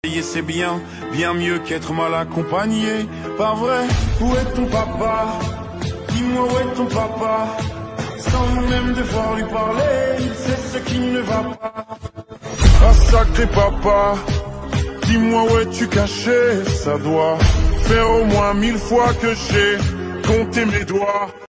Et c'est bien, bien mieux qu'être mal accompagné. Pas vrai? Où est ton papa? Dis-moi où est ton papa? Sans même devoir lui parler, il sait ce qui ne va pas. Ah sacré papa, dis-moi où es-tu caché? Ça doit faire au moins 1000 fois que j'ai compté mes doigts.